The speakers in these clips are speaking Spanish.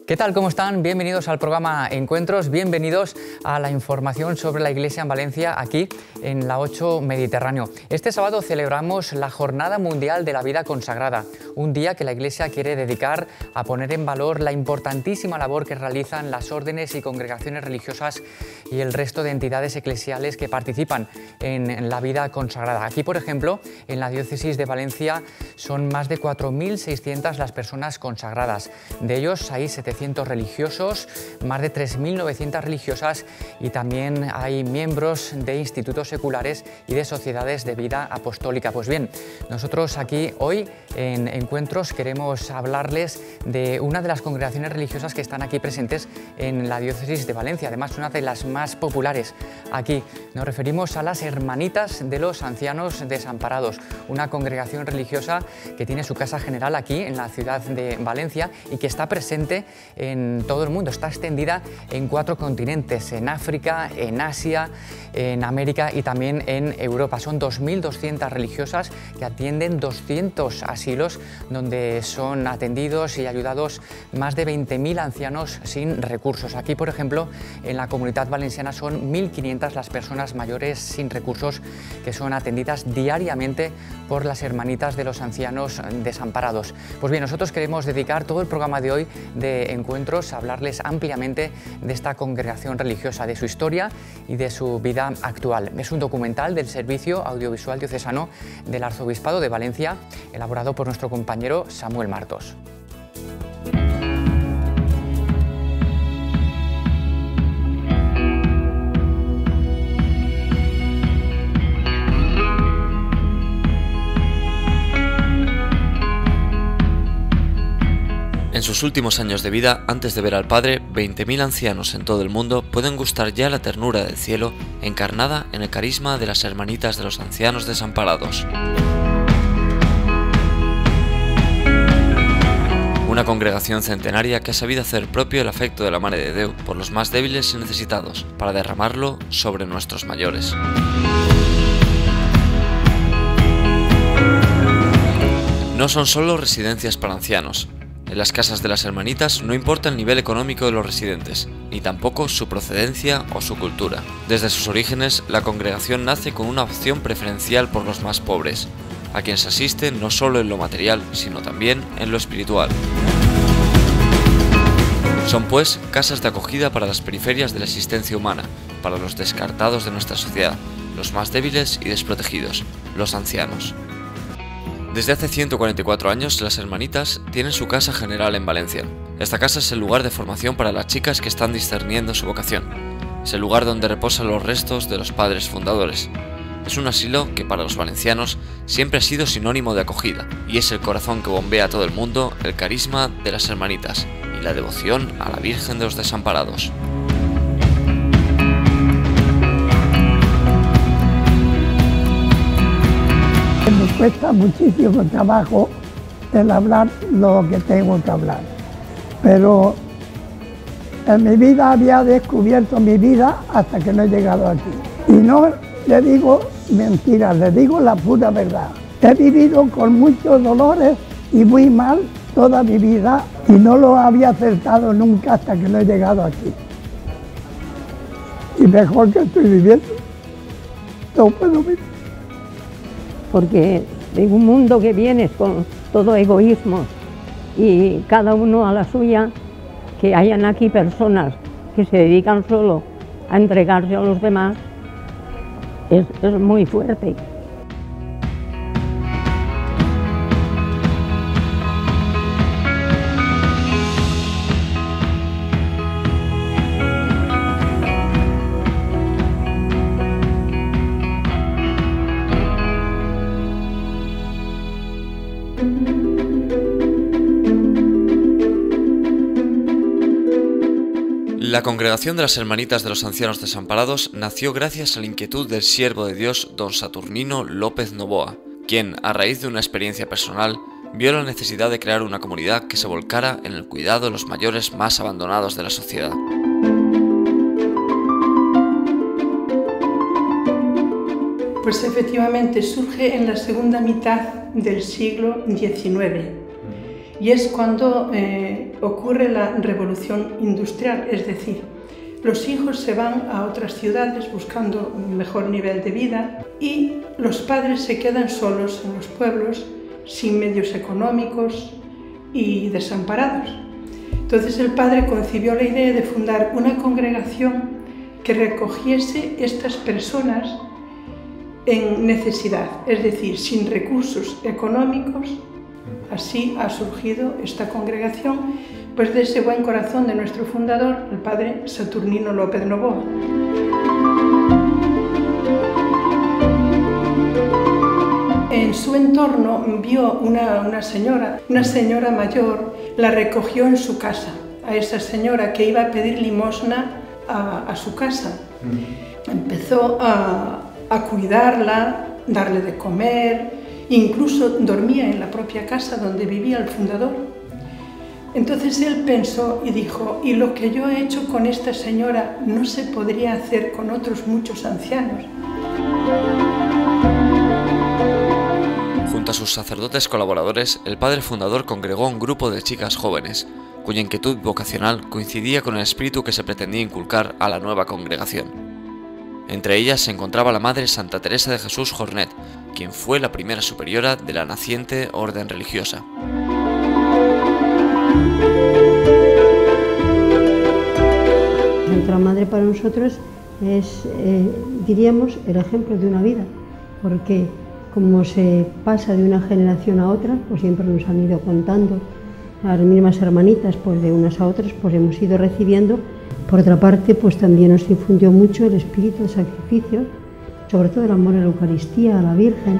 ¿Qué tal? ¿Cómo están? Bienvenidos al programa Encuentros, bienvenidos a la información sobre la Iglesia en Valencia, aquí en la 8 Mediterráneo. Este sábado celebramos la Jornada Mundial de la Vida Consagrada, un día que la Iglesia quiere dedicar a poner en valor la importantísima labor que realizan las órdenes y congregaciones religiosas y el resto de entidades eclesiales que participan en la vida consagrada. Aquí, por ejemplo, en la diócesis de Valencia son más de 4.600 las personas consagradas. De ellos hay 700 religiosos, más de 3.900 religiosas y también hay miembros de institutos seculares y de sociedades de vida apostólica. Pues bien, nosotros aquí hoy en Encuentros queremos hablarles de una de las congregaciones religiosas que están aquí presentes en la diócesis de Valencia, además una de las más populares aquí. Nos referimos a las Hermanitas de los Ancianos Desamparados, una congregación religiosa que tiene su casa general aquí en la ciudad de Valencia y que está presente en todo el mundo, está extendida en 4 continentes, en África, en Asia, en América y también en Europa. Son 2.200 religiosas que atienden 200 asilos donde son atendidos y ayudados más de 20.000 ancianos sin recursos. Aquí, por ejemplo, en la Comunidad Valenciana son 1.500 las personas mayores sin recursos que son atendidas diariamente por las Hermanitas de los Ancianos Desamparados. Pues bien, nosotros queremos dedicar todo el programa de hoy de Encuentros a hablarles ampliamente de esta congregación religiosa, de su historia y de su vida actual. Es un documental del Servicio Audiovisual Diocesano del Arzobispado de Valencia, elaborado por nuestro compañero Samuel Martos. En sus últimos años de vida, antes de ver al Padre, 20.000 ancianos en todo el mundo pueden gustar ya la ternura del cielo encarnada en el carisma de las Hermanitas de los Ancianos Desamparados. Una congregación centenaria que ha sabido hacer propio el afecto de la Mare de Déu por los más débiles y necesitados, para derramarlo sobre nuestros mayores. No son solo residencias para ancianos. En las casas de las Hermanitas no importa el nivel económico de los residentes, ni tampoco su procedencia o su cultura. Desde sus orígenes, la congregación nace con una opción preferencial por los más pobres, a quienes se asiste no solo en lo material, sino también en lo espiritual. Son pues casas de acogida para las periferias de la existencia humana, para los descartados de nuestra sociedad, los más débiles y desprotegidos, los ancianos. Desde hace 144 años, las Hermanitas tienen su casa general en Valencia. Esta casa es el lugar de formación para las chicas que están discerniendo su vocación. Es el lugar donde reposan los restos de los padres fundadores. Es un asilo que para los valencianos siempre ha sido sinónimo de acogida, y es el corazón que bombea a todo el mundo el carisma de las Hermanitas y la devoción a la Virgen de los Desamparados. Me cuesta muchísimo trabajo el hablar lo que tengo que hablar, pero en mi vida había descubierto mi vida hasta que no he llegado aquí. Y no le digo mentiras, le digo la pura verdad. He vivido con muchos dolores y muy mal toda mi vida y no lo había acertado nunca hasta que no he llegado aquí. Y mejor que estoy viviendo, no puedo vivir. Porque en un mundo que vienes con todo egoísmo y cada uno a la suya, que hayan aquí personas que se dedican solo a entregarse a los demás, es muy fuerte. La congregación de las Hermanitas de los Ancianos Desamparados nació gracias a la inquietud del siervo de Dios don Saturnino López Novoa, quien, a raíz de una experiencia personal, vio la necesidad de crear una comunidad que se volcara en el cuidado de los mayores más abandonados de la sociedad. Pues efectivamente surge en la segunda mitad del siglo XIX y es cuando ocurre la revolución industrial, es decir, los hijos se van a otras ciudades buscando un mejor nivel de vida y los padres se quedan solos en los pueblos, sin medios económicos y desamparados. Entonces el padre concibió la idea de fundar una congregación que recogiese estas personas en necesidad, es decir, sin recursos económicos. Así ha surgido esta congregación, pues de ese buen corazón de nuestro fundador, el padre Saturnino López Novoa. En su entorno vio una señora mayor, la recogió en su casa, a esa señora que iba a pedir limosna a su casa. Empezó a cuidarla, darle de comer, incluso dormía en la propia casa donde vivía el fundador. Entonces él pensó y dijo, ¿y lo que yo he hecho con esta señora no se podría hacer con otros muchos ancianos? Junto a sus sacerdotes colaboradores, el padre fundador congregó un grupo de chicas jóvenes, cuya inquietud vocacional coincidía con el espíritu que se pretendía inculcar a la nueva congregación. Entre ellas se encontraba la madre Santa Teresa de Jesús Jornet, quien fue la primera superiora de la naciente orden religiosa. Nuestra madre para nosotros es, diríamos, el ejemplo de una vida, porque como se pasa de una generación a otra, pues siempre nos han ido contando las mismas hermanitas, pues de unas a otras, pues hemos ido recibiendo. Por otra parte, pues también nos infundió mucho el espíritu de sacrificio, sobre todo el amor a la Eucaristía, a la Virgen.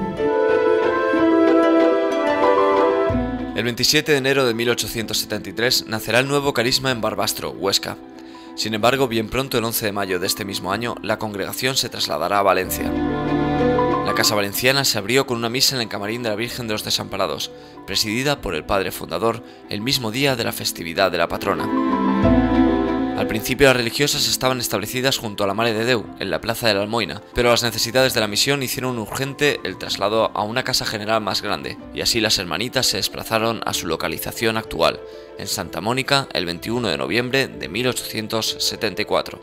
El 27 de enero de 1873 nacerá el nuevo carisma en Barbastro, Huesca. Sin embargo, bien pronto, el 11 de mayo de este mismo año, la congregación se trasladará a Valencia. La Casa Valenciana se abrió con una misa en el camarín de la Virgen de los Desamparados, presidida por el padre fundador, el mismo día de la festividad de la patrona. Al principio las religiosas estaban establecidas junto a la Mare de Déu, en la plaza de la Almoina, pero las necesidades de la misión hicieron urgente el traslado a una casa general más grande, y así las hermanitas se desplazaron a su localización actual, en Santa Mónica, el 21 de noviembre de 1874.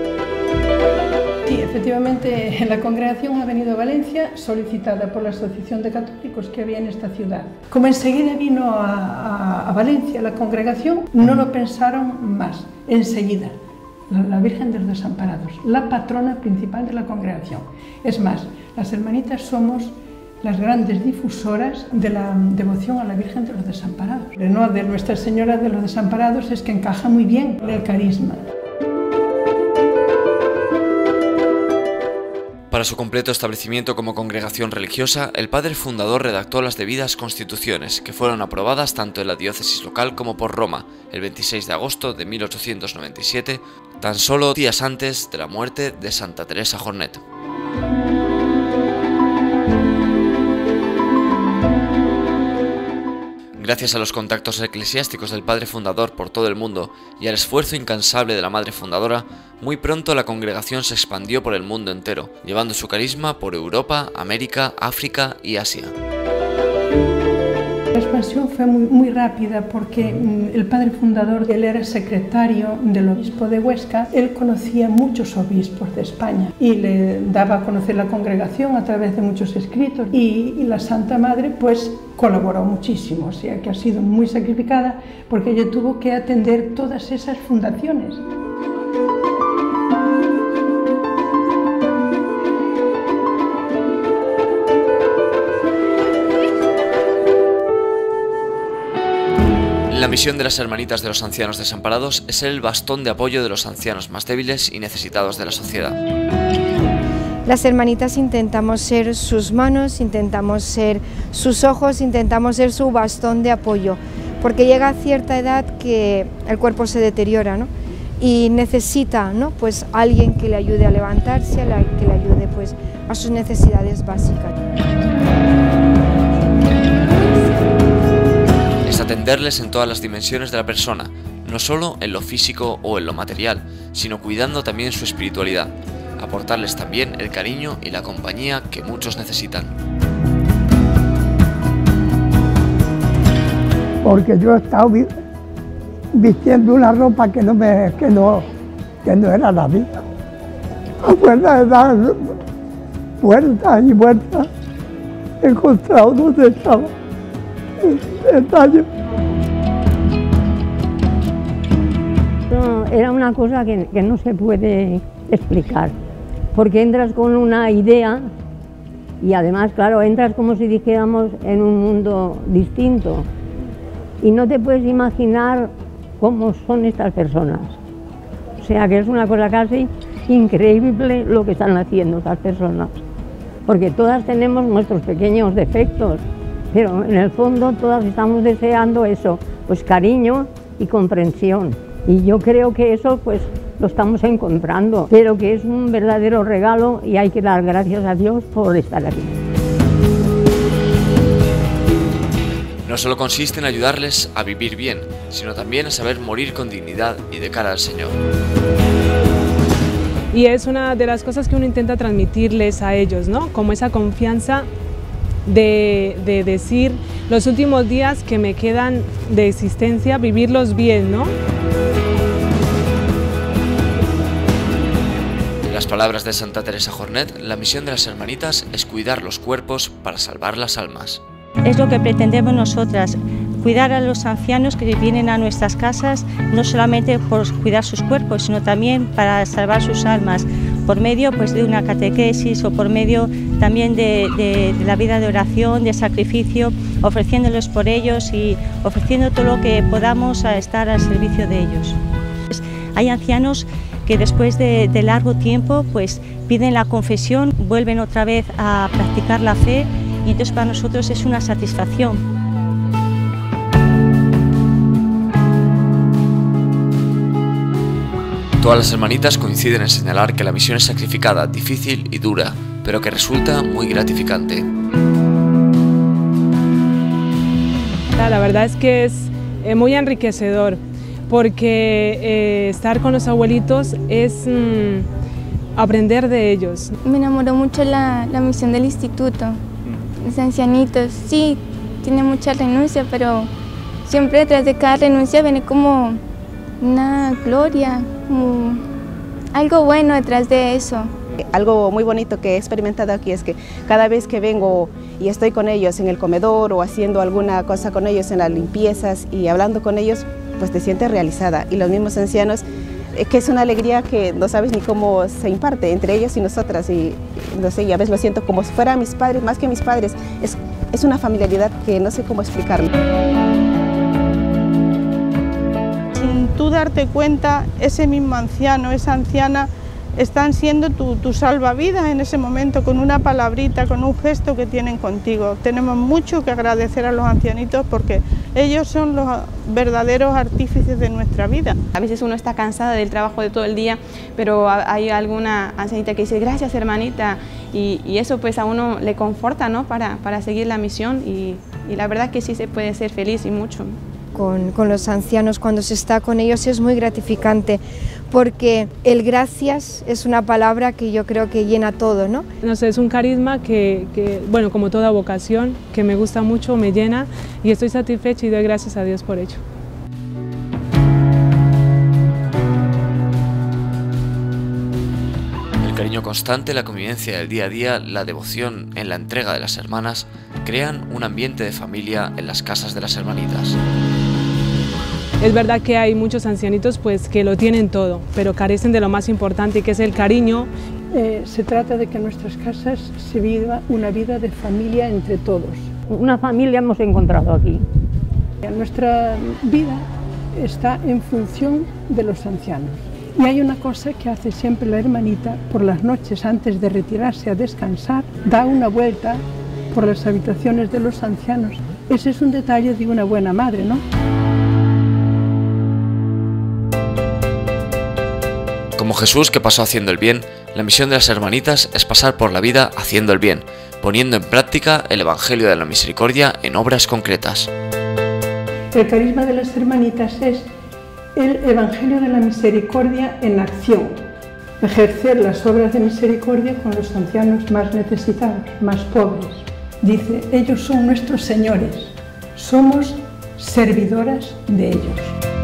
Sí, efectivamente, la congregación ha venido a Valencia solicitada por la Asociación de Católicos que había en esta ciudad. Como enseguida vino a Valencia la congregación, no lo pensaron más, enseguida. La Virgen de los Desamparados, la patrona principal de la congregación. Es más, las hermanitas somos las grandes difusoras de la devoción a la Virgen de los Desamparados. No, de Nuestra Señora de los Desamparados es que encaja muy bien en el carisma. Para su completo establecimiento como congregación religiosa, el padre fundador redactó las debidas constituciones, que fueron aprobadas tanto en la diócesis local como por Roma, el 26 de agosto de 1897, tan solo días antes de la muerte de Santa Teresa Jornet. Gracias a los contactos eclesiásticos del padre fundador por todo el mundo y al esfuerzo incansable de la madre fundadora, muy pronto la congregación se expandió por el mundo entero, llevando su carisma por Europa, América, África y Asia. La expansión fue muy rápida porque el padre fundador, él era secretario del obispo de Huesca, él conocía muchos obispos de España y le daba a conocer la congregación a través de muchos escritos y la Santa Madre pues colaboró muchísimo, o sea que ha sido muy sacrificada porque ella tuvo que atender todas esas fundaciones. La misión de las Hermanitas de los Ancianos Desamparados es ser el bastón de apoyo de los ancianos más débiles y necesitados de la sociedad. Las hermanitas intentamos ser sus manos, intentamos ser sus ojos, intentamos ser su bastón de apoyo, porque llega a cierta edad que el cuerpo se deteriora, ¿no? Y necesita, ¿no? Pues alguien que le ayude a levantarse, que le ayude pues, a sus necesidades básicas. Atenderles en todas las dimensiones de la persona, no solo en lo físico o en lo material, sino cuidando también su espiritualidad, aportarles también el cariño y la compañía que muchos necesitan. porque yo he estado vistiendo una ropa que no era la mía. A fuerza de dar vueltas y vueltas, he encontrado donde estaba el daño. Era una cosa que no se puede explicar, porque entras con una idea y además, claro, entras como si dijéramos en un mundo distinto y no te puedes imaginar cómo son estas personas. O sea que es una cosa casi increíble lo que están haciendo estas personas, porque todas tenemos nuestros pequeños defectos, pero en el fondo todas estamos deseando eso, pues cariño y comprensión. Y yo creo que eso pues lo estamos encontrando, pero que es un verdadero regalo y hay que dar gracias a Dios por estar aquí. No solo consiste en ayudarles a vivir bien, sino también a saber morir con dignidad y de cara al Señor. Y es una de las cosas que uno intenta transmitirles a ellos, ¿no? Como esa confianza de decir, los últimos días que me quedan de existencia, vivirlos bien, ¿no? En las palabras de Santa Teresa Jornet, la misión de las hermanitas es cuidar los cuerpos para salvar las almas. Es lo que pretendemos nosotras, cuidar a los ancianos que vienen a nuestras casas, no solamente por cuidar sus cuerpos, sino también para salvar sus almas, por medio pues, de una catequesis o por medio también de la vida de oración, de sacrificio, ofreciéndolos por ellos y ofreciendo todo lo que podamos a estar al servicio de ellos. Hay ancianos que después de largo tiempo pues, piden la confesión, vuelven otra vez a practicar la fe y entonces para nosotros es una satisfacción. Todas las hermanitas coinciden en señalar que la misión es sacrificada, difícil y dura, pero que resulta muy gratificante. La verdad es que es muy enriquecedor, porque estar con los abuelitos es aprender de ellos. Me enamoró mucho la misión del instituto, los ancianitos. Sí, tiene mucha renuncia, pero siempre detrás de cada renuncia viene como una gloria, como algo bueno detrás de eso. Algo muy bonito que he experimentado aquí es que cada vez que vengo y estoy con ellos en el comedor o haciendo alguna cosa con ellos en las limpiezas y hablando con ellos, pues te sientes realizada. Y los mismos ancianos, que es una alegría que no sabes ni cómo se imparte entre ellos y nosotras. Y no sé, y a veces lo siento como si fueran mis padres, más que mis padres. Es una familiaridad que no sé cómo explicarlo. Sin tú darte cuenta, ese mismo anciano, esa anciana, están siendo tu salvavidas en ese momento, con una palabrita, con un gesto que tienen contigo. Tenemos mucho que agradecer a los ancianitos porque ellos son los verdaderos artífices de nuestra vida. A veces uno está cansado del trabajo de todo el día, pero hay alguna ancianita que dice gracias hermanita, y eso pues a uno le conforta, ¿no? para seguir la misión y la verdad que sí se puede ser feliz y mucho. Con los ancianos, cuando se está con ellos es muy gratificante, porque el gracias es una palabra que yo creo que llena todo, ¿no? No sé, es un carisma que, bueno, como toda vocación, que me gusta mucho, me llena y estoy satisfecha y doy gracias a Dios por ello. El cariño constante, la convivencia del día a día, la devoción en la entrega de las hermanas, crean un ambiente de familia en las casas de las hermanitas. Es verdad que hay muchos ancianitos pues, que lo tienen todo, pero carecen de lo más importante, que es el cariño. Se trata de que en nuestras casas se viva una vida de familia entre todos. Una familia hemos encontrado aquí. Nuestra vida está en función de los ancianos. Y hay una cosa que hace siempre la hermanita, por las noches antes de retirarse a descansar, da una vuelta por las habitaciones de los ancianos. Ese es un detalle de una buena madre, ¿no? Como Jesús que pasó haciendo el bien, la misión de las hermanitas es pasar por la vida haciendo el bien, poniendo en práctica el Evangelio de la Misericordia en obras concretas. El carisma de las hermanitas es el Evangelio de la Misericordia en acción, ejercer las obras de misericordia con los ancianos más necesitados, más pobres. Dice, ellos son nuestros señores, somos servidoras de ellos.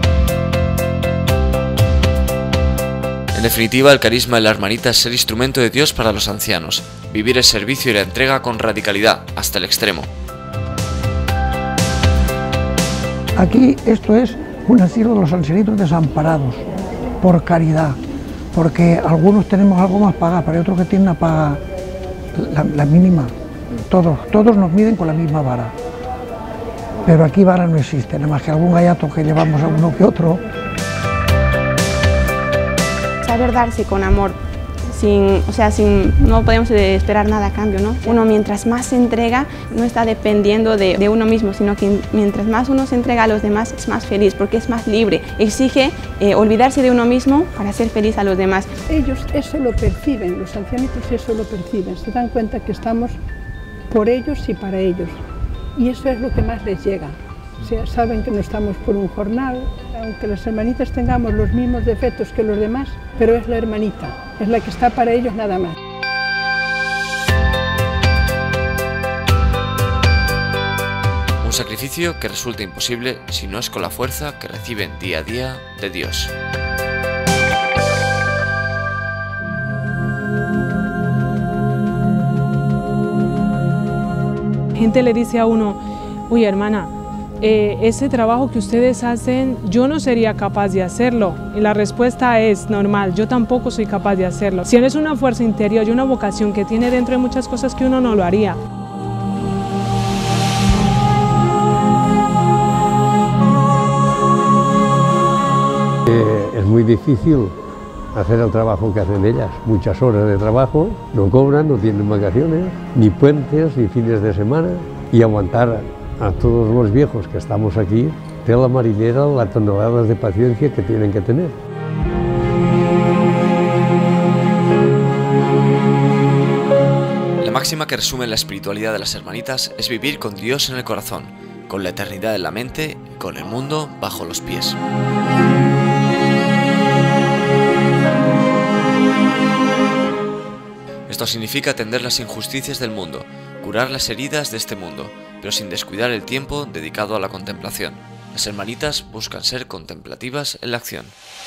En definitiva, el carisma de la hermanita es ser instrumento de Dios para los ancianos, vivir el servicio y la entrega con radicalidad, hasta el extremo. Aquí esto es un asilo de los ancianitos desamparados, por caridad, porque algunos tenemos algo más paga, pero hay otros que tienen una paga, la mínima. Todos nos miden con la misma vara, pero aquí vara no existe, nada más que algún gallato que llevamos a uno que otro. Saber darse con amor, no podemos esperar nada a cambio, ¿no? Uno mientras más se entrega, no está dependiendo de uno mismo, sino que mientras más uno se entrega a los demás es más feliz, porque es más libre. Exige olvidarse de uno mismo para ser feliz a los demás. Ellos eso lo perciben, los ancianitos eso lo perciben, se dan cuenta que estamos por ellos y para ellos, y eso es lo que más les llega. O sea, saben que no estamos por un jornal, aunque las hermanitas tengamos los mismos defectos que los demás, pero es la hermanita, es la que está para ellos nada más. Un sacrificio que resulta imposible si no es con la fuerza que reciben día a día de Dios. Gente le dice a uno, uy hermana, ese trabajo que ustedes hacen, yo no sería capaz de hacerlo. Y la respuesta es normal, yo tampoco soy capaz de hacerlo. Si no es una fuerza interior y una vocación que tiene dentro de muchas cosas que uno no lo haría. Es muy difícil hacer el trabajo que hacen ellas, muchas horas de trabajo, no cobran, no tienen vacaciones, ni puentes, ni fines de semana, y aguantar a todos los viejos que estamos aquí, de la marinera, las toneladas de paciencia que tienen que tener. La máxima que resume la espiritualidad de las hermanitas es vivir con Dios en el corazón, con la eternidad en la mente y con el mundo bajo los pies. Esto significa atender las injusticias del mundo, curar las heridas de este mundo, pero sin descuidar el tiempo dedicado a la contemplación. Las hermanitas buscan ser contemplativas en la acción.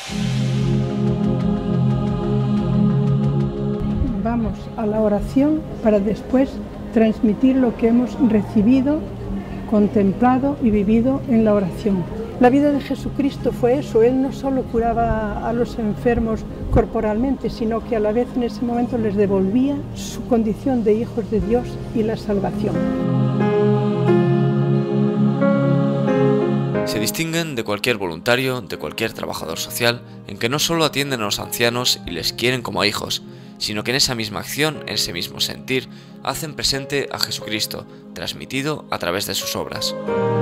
Vamos a la oración para después transmitir lo que hemos recibido, contemplado y vivido en la oración. La vida de Jesucristo fue eso, Él no solo curaba a los enfermos corporalmente, sino que a la vez en ese momento les devolvía su condición de hijos de Dios y la salvación. Se distinguen de cualquier voluntario, de cualquier trabajador social, en que no solo atienden a los ancianos y les quieren como a hijos, sino que en esa misma acción, en ese mismo sentir, hacen presente a Jesucristo, transmitido a través de sus obras.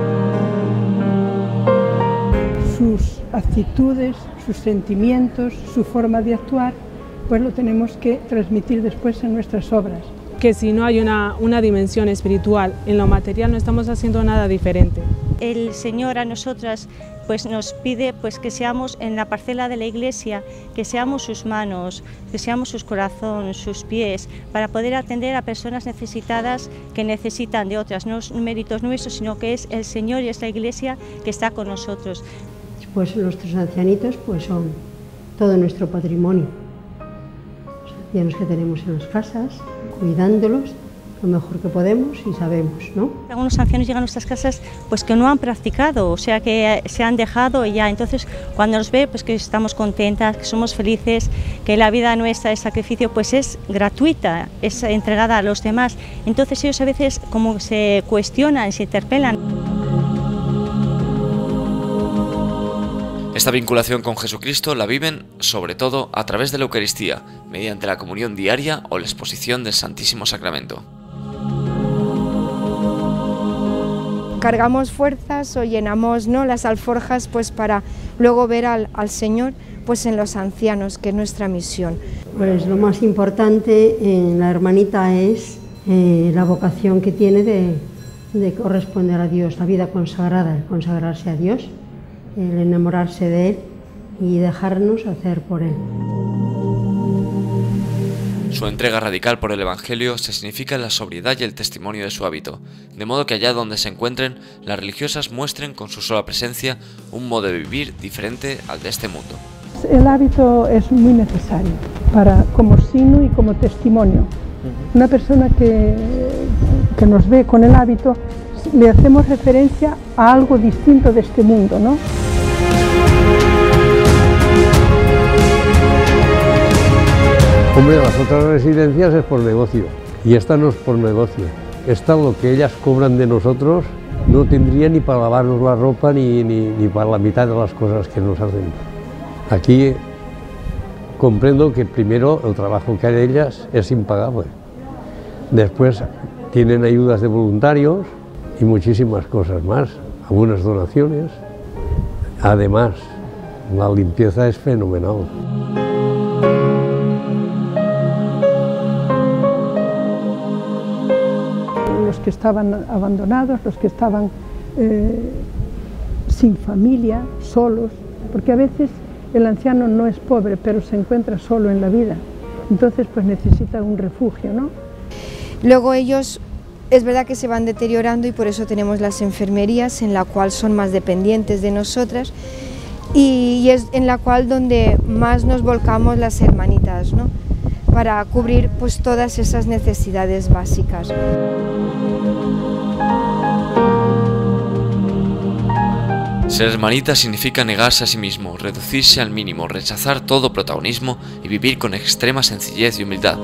Sus actitudes, sus sentimientos, su forma de actuar, pues lo tenemos que transmitir después en nuestras obras. Que si no hay una dimensión espiritual en lo material no estamos haciendo nada diferente. El Señor a nosotras pues nos pide pues que seamos en la parcela de la Iglesia, que seamos sus manos, que seamos sus corazones, sus pies, para poder atender a personas necesitadas que necesitan de otras, no méritos nuestros, sino que es el Señor y es la Iglesia que está con nosotros. Pues nuestros ancianitos pues son todo nuestro patrimonio. Los ancianos que tenemos en las casas, cuidándolos lo mejor que podemos y sabemos, ¿no? Algunos ancianos llegan a nuestras casas pues que no han practicado, o sea que se han dejado y ya, entonces cuando nos ve pues que estamos contentas, que somos felices, que la vida nuestra de sacrificio pues es gratuita, es entregada a los demás, entonces ellos a veces como se cuestionan, se interpelan. Esta vinculación con Jesucristo la viven sobre todo a través de la Eucaristía, mediante la comunión diaria o la exposición del Santísimo Sacramento. Cargamos fuerzas o llenamos, ¿no?, las alforjas pues para luego ver al Señor pues en los ancianos, que es nuestra misión. Pues lo más importante en la hermanita es la vocación que tiene de corresponder a Dios, la vida consagrada, consagrarse a Dios, el enamorarse de Él y dejarnos hacer por Él. Su entrega radical por el Evangelio se significa en la sobriedad y el testimonio de su hábito, de modo que allá donde se encuentren, las religiosas muestren con su sola presencia un modo de vivir diferente al de este mundo. El hábito es muy necesario como signo y como testimonio. Una persona que nos ve con el hábito, le hacemos referencia a algo distinto de este mundo, ¿no? Hombre, las otras residencias es por negocio, y esta no es por negocio. Esta, lo que ellas cobran de nosotros, no tendría ni para lavarnos la ropa ni para la mitad de las cosas que nos hacen. Aquí comprendo que primero el trabajo que hay de ellas es impagable. Después tienen ayudas de voluntarios y muchísimas cosas más, algunas donaciones. Además, la limpieza es fenomenal. Los que estaban abandonados, los que estaban sin familia, solos, porque a veces el anciano no es pobre, pero se encuentra solo en la vida, entonces pues necesita un refugio, ¿no? Luego ellos, es verdad que se van deteriorando y por eso tenemos las enfermerías en la cual son más dependientes de nosotras y es en la cual donde más nos volcamos las hermanitas, ¿no? Para cubrir pues todas esas necesidades básicas. Ser hermanita significa negarse a sí mismo, reducirse al mínimo, rechazar todo protagonismo y vivir con extrema sencillez y humildad.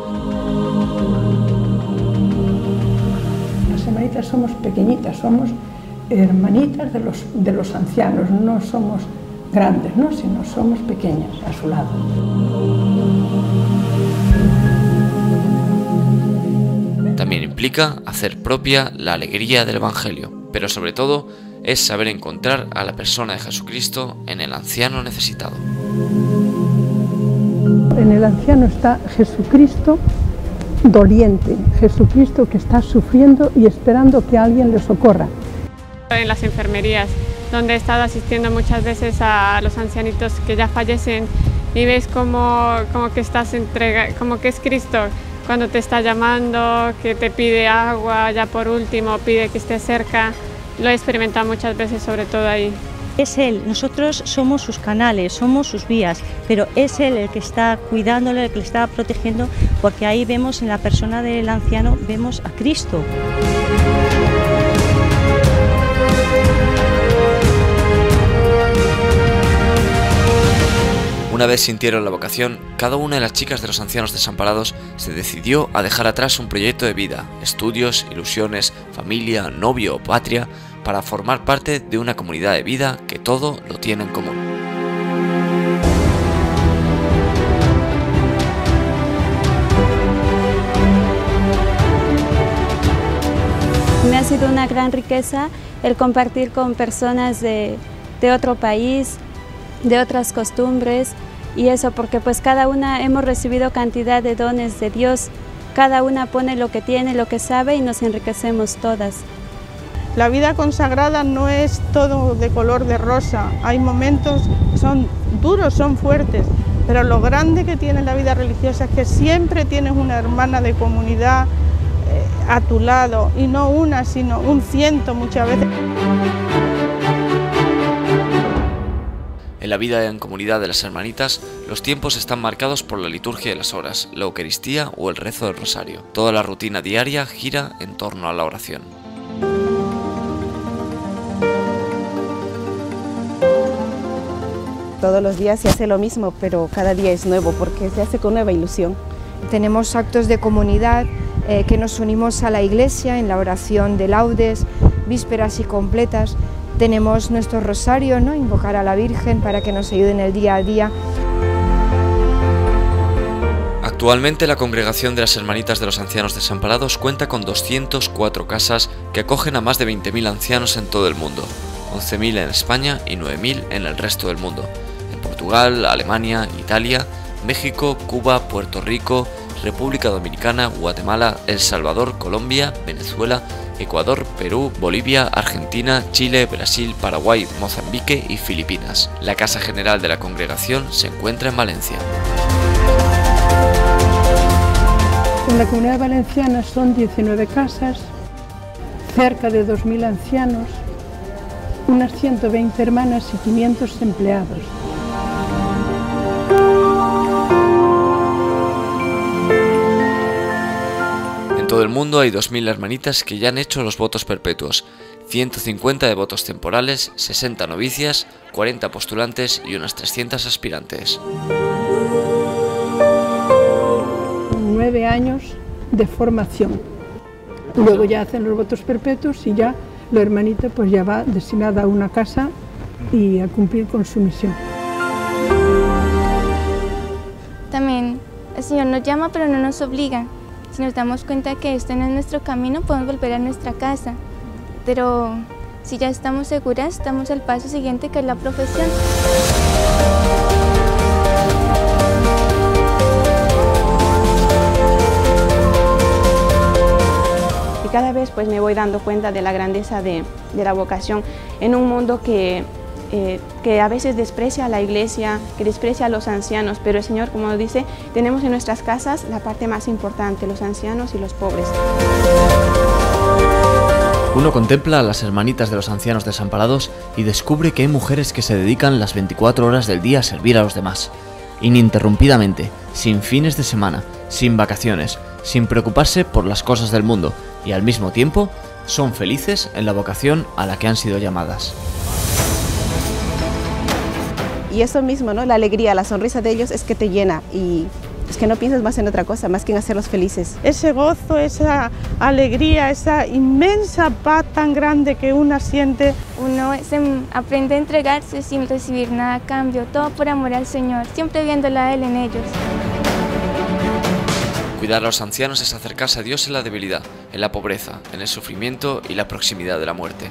Las hermanitas somos pequeñitas, somos hermanitas de los ancianos, no somos grandes, ¿no? Sino somos pequeñas a su lado. También implica hacer propia la alegría del Evangelio, pero sobre todo es saber encontrar a la persona de Jesucristo en el anciano necesitado. En el anciano está Jesucristo doliente, Jesucristo que está sufriendo y esperando que alguien le socorra. En las enfermerías, donde he estado asistiendo muchas veces a los ancianitos que ya fallecen y ves como que estás como que es Cristo cuando te está llamando, que te pide agua, ya por último pide que esté cerca. Lo he experimentado muchas veces, sobre todo ahí. Es Él, nosotros somos sus canales, somos sus vías, pero es Él el que está cuidándole, el que le está protegiendo, porque ahí vemos en la persona del anciano, vemos a Cristo. Una vez sintieron la vocación, cada una de las chicas de los ancianos desamparados se decidió a dejar atrás un proyecto de vida, estudios, ilusiones, familia, novio o patria, para formar parte de una comunidad de vida que todo lo tiene en común. Me ha sido una gran riqueza el compartir con personas de otro país, de otras costumbres, y eso porque pues cada una hemos recibido cantidad de dones de Dios, cada una pone lo que tiene, lo que sabe y nos enriquecemos todas. La vida consagrada no es todo de color de rosa, hay momentos que son duros, son fuertes, pero lo grande que tiene la vida religiosa es que siempre tienes una hermana de comunidad a tu lado, y no una, sino un ciento muchas veces. En la vida en comunidad de las hermanitas, los tiempos están marcados por la liturgia de las horas, la Eucaristía o el rezo del rosario. Toda la rutina diaria gira en torno a la oración. Todos los días se hace lo mismo, pero cada día es nuevo porque se hace con nueva ilusión. Tenemos actos de comunidad que nos unimos a la iglesia en la oración de laudes, vísperas y completas. Tenemos nuestro rosario, ¿no? Invocar a la Virgen para que nos ayude en el día a día. Actualmente la Congregación de las Hermanitas de los Ancianos Desamparados cuenta con 204 casas que acogen a más de 20.000 ancianos en todo el mundo, 11.000 en España y 9.000 en el resto del mundo, en Portugal, Alemania, Italia, México, Cuba, Puerto Rico, República Dominicana, Guatemala, El Salvador, Colombia, Venezuela, Ecuador, Perú, Bolivia, Argentina, Chile, Brasil, Paraguay, Mozambique y Filipinas. La Casa General de la Congregación se encuentra en Valencia. En la Comunidad Valenciana son 19 casas, cerca de 2.000 ancianos, unas 120 hermanas y 500 empleados. En todo el mundo hay 2.000 hermanitas que ya han hecho los votos perpetuos, 150 de votos temporales, 60 novicias, 40 postulantes y unas 300 aspirantes. 9 años de formación. Luego ya hacen los votos perpetuos y ya la hermanita pues ya va destinada a una casa y a cumplir con su misión. También el Señor nos llama pero no nos obliga. Si nos damos cuenta que este no es nuestro camino, podemos volver a nuestra casa. Pero si ya estamos seguras, estamos al paso siguiente, que es la profesión. Y cada vez pues me voy dando cuenta de la grandeza de la vocación en un mundo que a veces desprecia a la iglesia, que desprecia a los ancianos, pero el Señor, como dice, tenemos en nuestras casas la parte más importante, los ancianos y los pobres. Uno contempla a las hermanitas de los ancianos desamparados y descubre que hay mujeres que se dedican las 24 horas del día a servir a los demás, ininterrumpidamente, sin fines de semana, sin vacaciones, sin preocuparse por las cosas del mundo, y al mismo tiempo son felices en la vocación a la que han sido llamadas. Y eso mismo, ¿no? La alegría, la sonrisa de ellos es que te llena y es que no piensas más en otra cosa, más que en hacerlos felices. Ese gozo, esa alegría, esa inmensa paz tan grande que una siente. Uno aprende a entregarse sin recibir nada a cambio, todo por amor al Señor, siempre viéndolo a Él en ellos. Cuidar a los ancianos es acercarse a Dios en la debilidad, en la pobreza, en el sufrimiento y la proximidad de la muerte.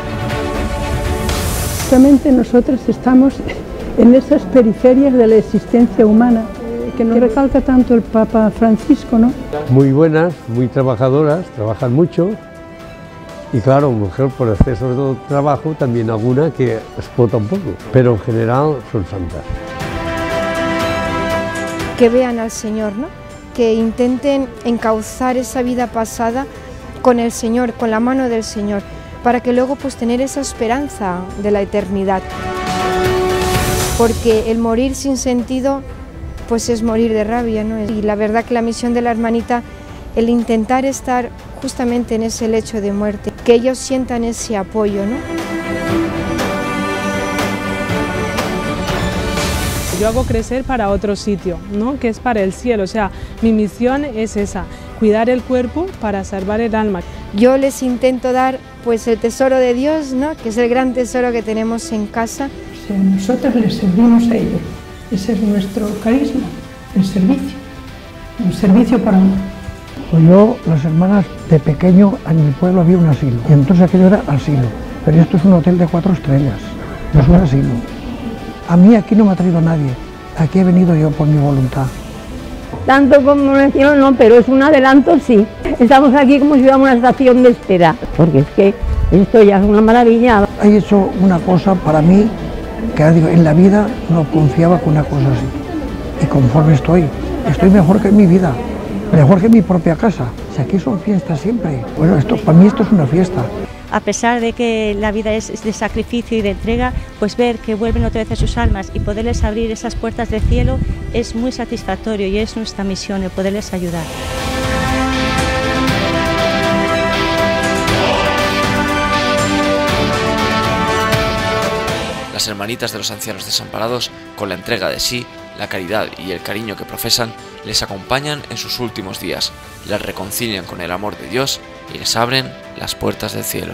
Justamente nosotros estamos en esas periferias de la existencia humana que nos recalca tanto el Papa Francisco, ¿no? Muy buenas, muy trabajadoras, trabajan mucho y claro, mujer por exceso de trabajo también alguna que explota un poco, pero en general son santas. Que vean al Señor, ¿no? Que intenten encauzar esa vida pasada con el Señor, con la mano del Señor, para que luego pues tener esa esperanza de la eternidad. Porque el morir sin sentido pues es morir de rabia, ¿no? Y la verdad que la misión de la hermanita, el intentar estar justamente en ese lecho de muerte, que ellos sientan ese apoyo, ¿no? Yo hago crecer para otro sitio, ¿no? Que es para el cielo, o sea, mi misión es esa, cuidar el cuerpo para salvar el alma. Yo les intento dar pues el tesoro de Dios, ¿no? Que es el gran tesoro que tenemos en casa. Nosotros les servimos a ellos, ese es nuestro carisma, el servicio, un servicio para amor. Pues yo, las hermanas, de pequeño en mi pueblo había un asilo, y entonces aquello era asilo, pero esto es un hotel de 4 estrellas, no es un asilo. A mí aquí no me ha traído nadie, aquí he venido yo por mi voluntad. Tanto como menciono no, pero es un adelanto sí. Estamos aquí como si fuéramos una estación de espera, porque es que esto ya es una maravilla. He hecho una cosa para mí, que digo, en la vida no confiaba con una cosa así. Y conforme estoy mejor que en mi vida, mejor que en mi propia casa. Si aquí son fiestas siempre. Bueno, para mí esto es una fiesta. A pesar de que la vida es de sacrificio y de entrega, pues ver que vuelven otra vez a sus almas y poderles abrir esas puertas del cielo es muy satisfactorio y es nuestra misión el poderles ayudar. Las hermanitas de los ancianos desamparados, con la entrega de sí, la caridad y el cariño que profesan, les acompañan en sus últimos días, las reconcilian con el amor de Dios y les abren las puertas del cielo.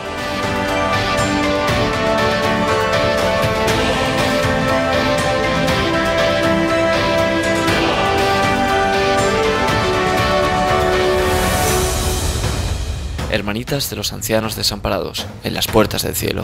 Hermanitas de los ancianos desamparados, en las puertas del cielo.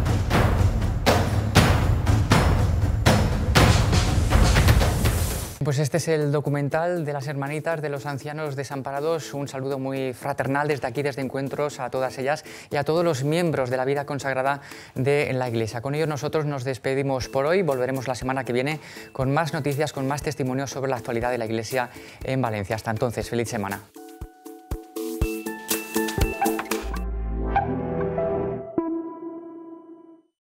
Pues Pues este es el documental de las Hermanitas de los Ancianos Desamparados. Un saludo muy fraternal desde aquí, desde Encuentros, a todas ellas y a todos los miembros de la vida consagrada de la Iglesia. Con ello nosotros nos despedimos por hoy. Volveremos la semana que viene con más noticias, con más testimonios sobre la actualidad de la Iglesia en Valencia. Hasta entonces, feliz semana.